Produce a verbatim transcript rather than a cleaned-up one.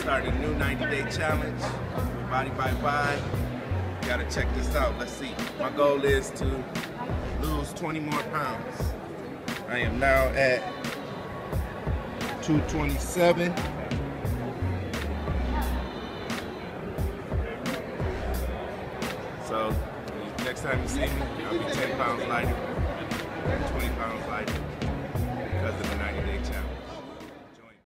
started a new ninety day challenge, Body by Bye. Gotta check this out, let's see. My goal is to lose twenty more pounds. I am now at two twenty-seven. So next time you see me, I'll be ten pounds lighter, twenty pounds lighter because of the ninety day challenge.